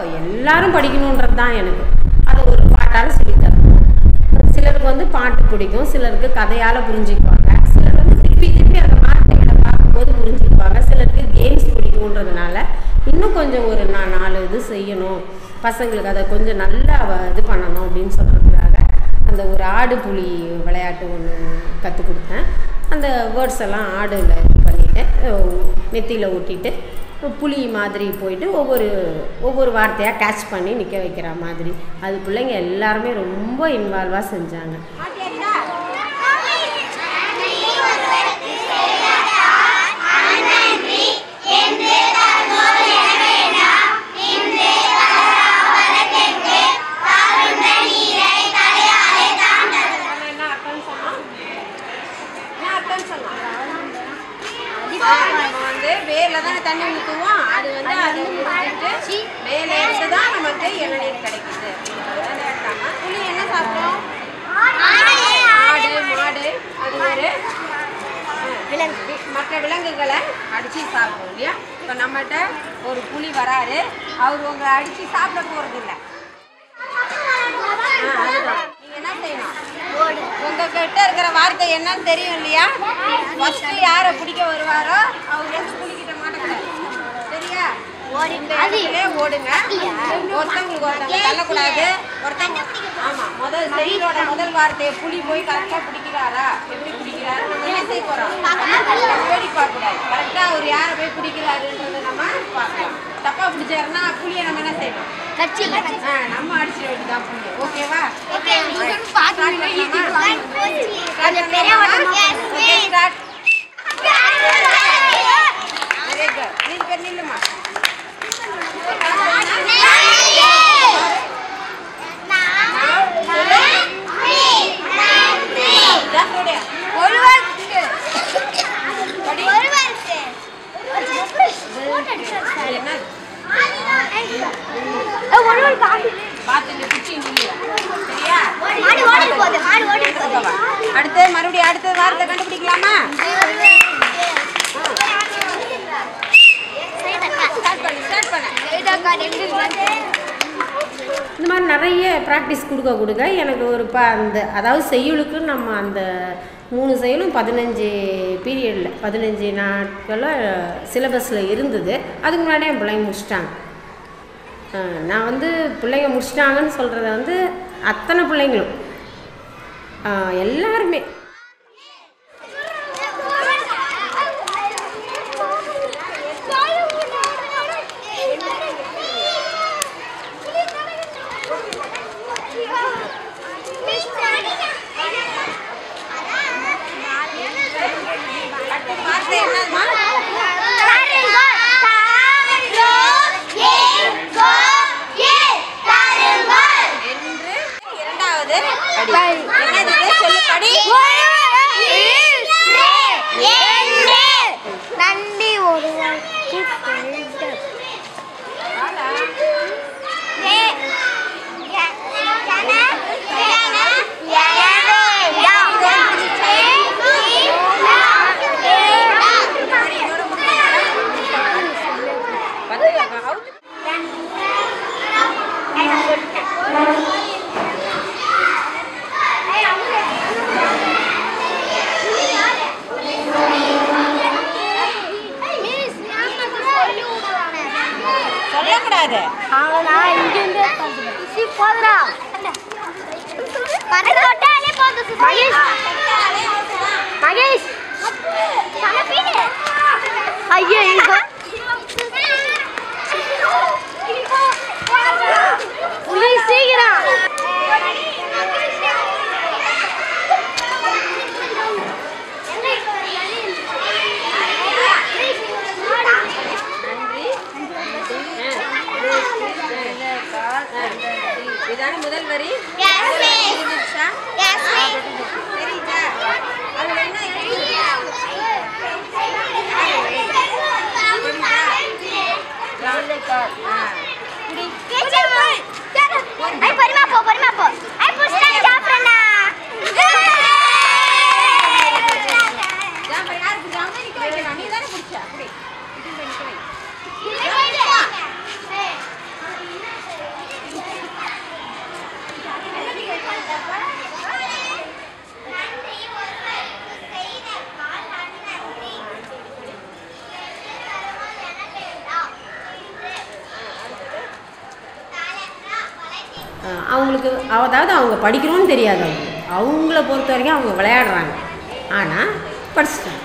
எல்லாரும் படிக்கணுன்றது தான் எனக்கு. அதை ஒரு பாட்டால் சொல்லித்தரணும். சிலருக்கு வந்து பாட்டு பிடிக்கும், சிலருக்கு கதையால் புரிஞ்சுக்குவாங்க, சிலர் வந்து திருப்பி திருப்பி அந்த வார்த்தைகளை பார்க்கும்போது புரிஞ்சுக்குவாங்க, சிலருக்கு கேம்ஸ் பிடிக்குன்றதுனால இன்னும் கொஞ்சம் ஒரு 4 இது செய்யணும் பசங்களுக்கு, அதை கொஞ்சம் நல்லா இது பண்ணணும் அப்படின்னு சொல்கிறதுக்காக அந்த ஒரு ஆடு புலி விளையாட்டு ஒன்று கற்றுக் கொடுத்தேன். அந்த வேர்ட்ஸ் எல்லாம் ஆடில் இது பண்ணிவிட்டு நெத்தியில் ஒட்டிட்டு புலி மாதிரி போயிட்டு ஒவ்வொரு வார்த்தையாக கேட்ச் பண்ணி நிற்க வைக்கிற மாதிரி. அது பிள்ளைங்க எல்லாருமே ரொம்ப இன்வால்வாக செஞ்சாங்க. வேர்ல தான் தண்ணி ஊற்றுவோம், அது வந்து அது முடிச்சுட்டு வேலை இருந்து தான் நமக்கு இளநீர் கிடைக்குது. புளி என்ன சாப்பிடும்? ஆடு, மாடு, அது ஒரு மற்ற விலங்குகளை அடித்து சாப்பிடும் இல்லையா? இப்போ நம்மகிட்ட ஒரு புலி வராரு, அவர் உங்களை அடித்து சாப்பிட போகிறது இல்லை. அதுதான் நீங்கள் என்ன செய்யணும்? உங்ககிட்ட இருக்கிற வார்த்தை என்னன்னு தெரியும் இல்லையா? ஃபர்ஸ்ட் யாரை பிடிக்க வருவாரோ அவர் வந்து புலிக்கிட்ட மாட்டக்கூடாது, சரியா? அதுலயே ஓடுங்க, ஒருத்தவங்களுக்கு ஒருத்தவங்க தள்ளக்கூடாது. ஒருத்தவங்க ஆமாம், முதல் வார்த்தையை புலி போய் கரெக்டாக பிடிக்கிறாரா, எப்படி பிடிக்கிறாரு நம்ம என்ன செய்ய போகிறோம்? வேடி பார்க்கக்கூடாது. கரெக்டாக அவர் யாரை போய் பிடிக்கிறாருன்றதை நம்ம பார்க்கலாம். தப்பா பிடிச்சாருன்னா புளியை நம்ம என்ன செய்யணும்? நம்ம அடிச்சிட வேண்டியதான் புளியை. ஓகேவா? நில்லுமா. அடுத்து மறுபடியும் அடுத்த வார்த்தை கண்டுபிடிக்கலாமா? இந்த மாதிரி நிறைய ப்ராக்டிஸ் கொடுக்க எனக்கு ஒரு அதாவது செய்யுளுக்கு நம்ம அந்த 3 செய்யுளும் 15 பீரியடில் 15 நாட்களில் சிலபஸில் இருந்தது. அதுக்கு முன்னாடியே என் பிள்ளைங்க முடிச்சிட்டாங்க. நான் வந்து பிள்ளைங்க முடிச்சிட்டாங்கன்னு சொல்கிறத வந்து அத்தனை பிள்ளைங்களும் எல்லாருமே நன்றி ஒரு சொல்லக்கூடாது. ஐயோ சீக்கிரம் இதான முதல் வரி. அவங்களுக்கு அதாவது அவங்க படிக்கணும்னு தெரியாது அவங்கள பொறுத்த வரைக்கும் அவங்க விளையாடுறாங்க ஆனால் படிச்சுட்டாங்க.